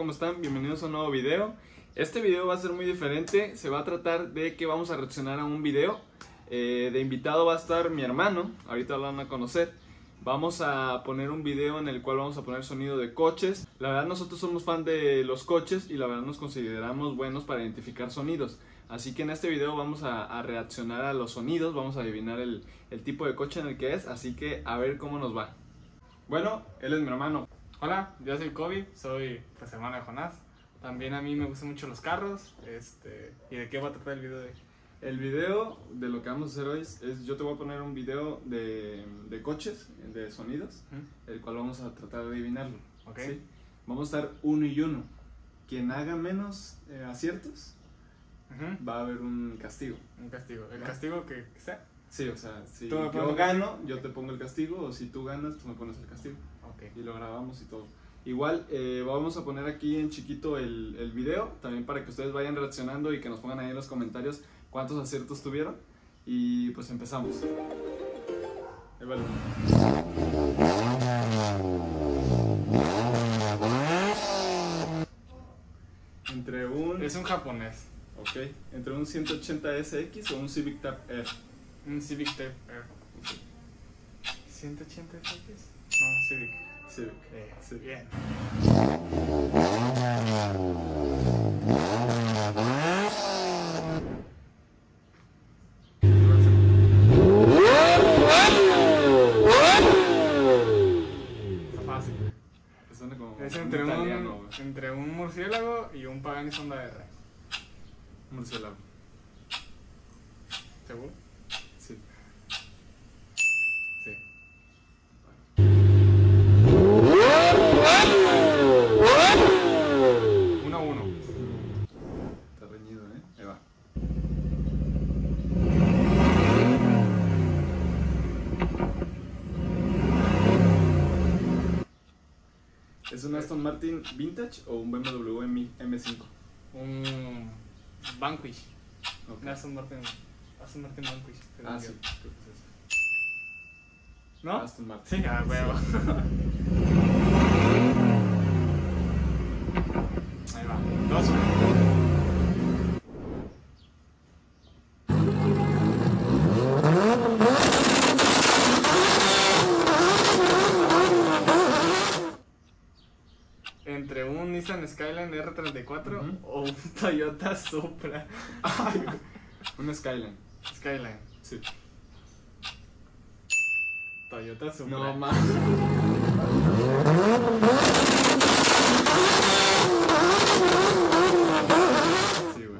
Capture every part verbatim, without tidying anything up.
¿Cómo están? Bienvenidos a un nuevo video. Este video va a ser muy diferente. Se va a tratar de que vamos a reaccionar a un video. eh, De invitado va a estar mi hermano. Ahorita lo van a conocer. Vamos a poner un video en el cual vamos a poner sonido de coches. La verdad nosotros somos fan de los coches y la verdad nos consideramos buenos para identificar sonidos. Así que en este video vamos a, a reaccionar a los sonidos. Vamos a adivinar el, el tipo de coche en el que es. Así que a ver cómo nos va. Bueno, él es mi hermano. Hola, yo soy Kobe, soy pues hermano de Jonás. También a mí me gustan mucho los carros. Este, ¿y de qué va a tratar el video de hoy? El video de lo que vamos a hacer hoy es, es yo te voy a poner un video de, de coches, de sonidos, ¿Mm? el cual vamos a tratar de adivinarlo. Ok. ¿Sí? Vamos a estar uno y uno. Quien haga menos eh, aciertos Uh-huh. va a haber un castigo. Un castigo. ¿El ¿Ya? castigo que que sea? Sí, o sea, si ¿Tú me yo pones gano, yo te pongo el castigo, o si tú ganas, tú me pones el castigo. Ok. Y lo grabamos y todo. Igual eh, vamos a poner aquí en chiquito el, el video, también para que ustedes vayan reaccionando y que nos pongan ahí en los comentarios cuántos aciertos tuvieron. Y pues empezamos. Ahí va el Entre un... Es un japonés. Ok, entre un ciento ochenta S X o un Civic Type R. Un Civic Type R. ¿ciento ochenta S X? No, Civic. Civic. Eh, Sí. Bien. Está fácil. Suena como Es un entre un, italiano, güey. entre un murciélago y un Pagani Sonda R. Murciélago. ¿Seguro? Sí. Sí. Uno a uno. Está reñido, ¿eh? Ahí va. ¿Es un Aston Martin Vintage o un B M W M cinco? Un Vanquish. Ok. Un Aston Martin. Aston Martin Vanquish. según Ah, yo. sí, creo que es ese. ¿No? Aston Martin. Sí, a huevo. Ahí va. Dos. Entre un Nissan Skyline R treinta y cuatro Ujú. o un Toyota Supra. Ay, güey. Un Skyline. Skyline. Sí. Toyota Supra. No más. Sí, güey.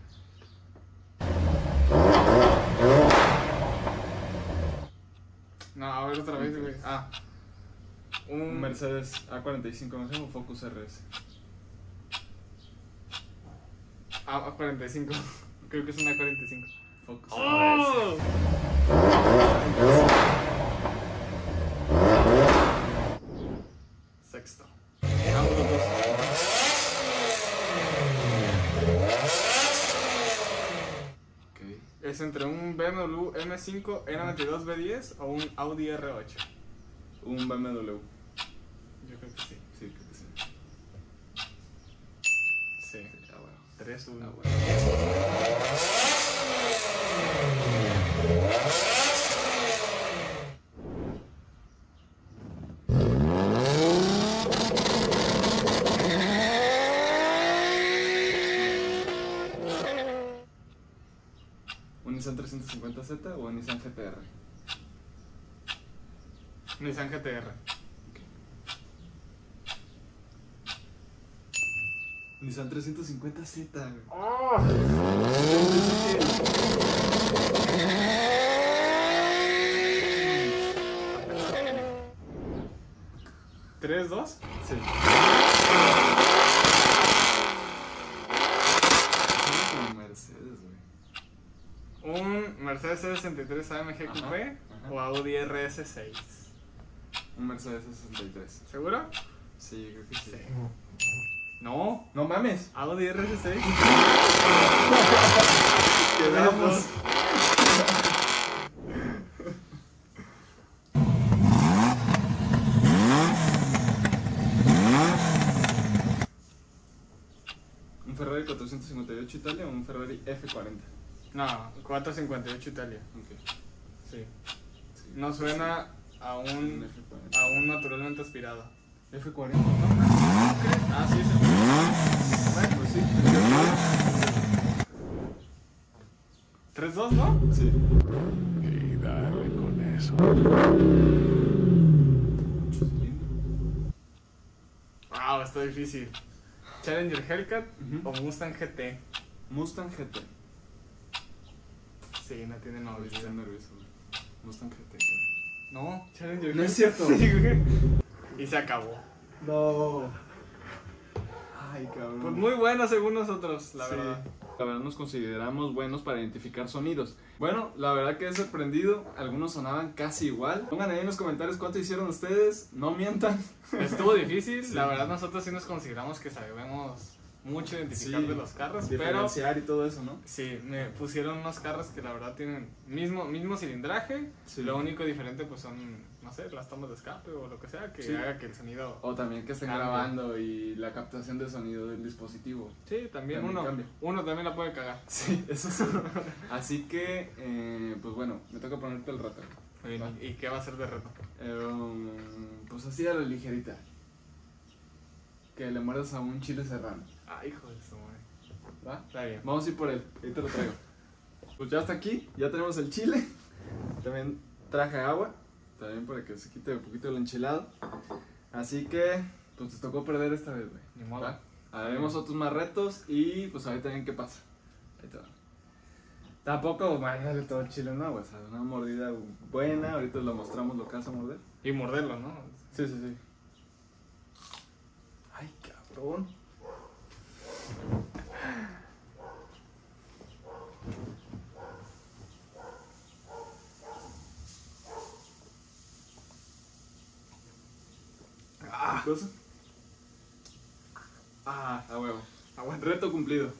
No, a ver otra vez, güey. Ah. Un Un Mercedes A cuarenta y cinco, no sé, un Focus R S. A cuarenta y cinco. Creo que es una cuarenta y cinco. Focus ¡Oh! Sexto. Ambos los dos. Ok. Es entre un B M W M cinco E noventa y dos B diez o un Audi R ocho. Un B M W. Yo creo que sí. Sí, creo que sí. Sí. Ah, bueno. tres uno. Ah, bueno. ¿Un Nissan trescientos cincuenta Z o un Nissan G T R? Nissan G T R. Nissan trescientos cincuenta Z, güey. ¡Oh! ¿tres dos? Sí. Es un Mercedes, güey. ¿Un Mercedes C sesenta y tres A M G Ajá, Coupé ajá. o Audi R S seis? Un Mercedes sesenta y tres. ¿Seguro? Sí, creo que sí. No, No mames. Audi R S seis. Quedamos. cincuenta y ocho Italia o un Ferrari F cuarenta? No, cuatrocientos cincuenta y ocho Italia. Ok. Sí. Sí. No suena a Un un, F cuarenta. a un naturalmente aspirado. F cuarenta, ¿no? ¿No crees? Ah, sí, sí. Bueno, pues sí. tres dos, ¿no? Sí. Y dale con eso. Wow, está difícil. Challenger Hellcat Ujú. o Mustang G T. Mustang G T. Sí, no tiene No, nombre. estoy nervioso, güey. Mustang G T. No, Challenger No Hellcat. es cierto. Sí, güey. Y se acabó. No. Ay, cabrón. Pues muy buena según nosotros, la Sí. verdad. La verdad nos consideramos buenos para identificar sonidos. Bueno, la verdad que he sorprendido. Algunos sonaban casi igual. Pongan ahí en los comentarios cuánto hicieron ustedes. No mientan. Estuvo difícil, Sí. la verdad nosotros sí nos consideramos que sabemos mucho identificar Sí, de los carros, pero Diferenciar y todo eso, ¿no? sí, me pusieron unos carros que la verdad tienen mismo, mismo cilindraje, Sí. lo único diferente pues son, no sé, las tomas de escape o lo que sea, que Sí. haga que el sonido... O también que estén Cambia. grabando y la captación de sonido del dispositivo. Sí, también, También uno, cambia. uno también la puede cagar. Sí, eso sí. Así que, eh, pues bueno, me toca ponerte el reto. ¿Y, Va. y qué va a ser de reto? Eh, um, pues así a la ligerita. Que le muerdas a un chile serrano. Ah, hijo de su madre. ¿Va? Está bien. Vamos a ir por él, ahí te lo traigo. Pues ya está aquí, ya tenemos el chile. También traje agua, también para que se quite un poquito el enchilado. Así que, pues te tocó perder esta vez, güey. Ni modo. ¿Va? Haremos otros más retos y pues ahorita ven qué pasa. Ahí te va. Tampoco, mándale todo el chile, no, güey. O sea, una mordida buena, ahorita lo mostramos lo que vas a morder. Y morderlo, ¿no? Sí, sí, sí. Ay, cabrón. Ah, ¿Qué cosa? Ah, a huevo. aguanta. Reto cumplido.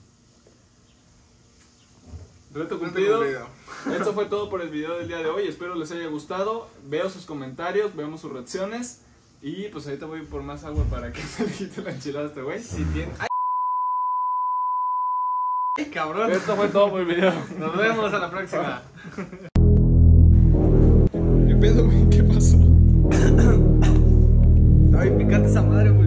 Reto cumplido. Esto fue todo por el video del día de hoy. Espero les haya gustado. Veo sus comentarios, vemos sus reacciones. Y pues ahorita voy por más agua para que se le quite la enchilada a este güey. Si tiene... ¡Ay! ¡Ay, cabrón! Esto fue todo por el video. Nos vemos a la próxima. ¿Qué pedo, güey? ¿Qué pasó? Ay, picante esa madre, güey.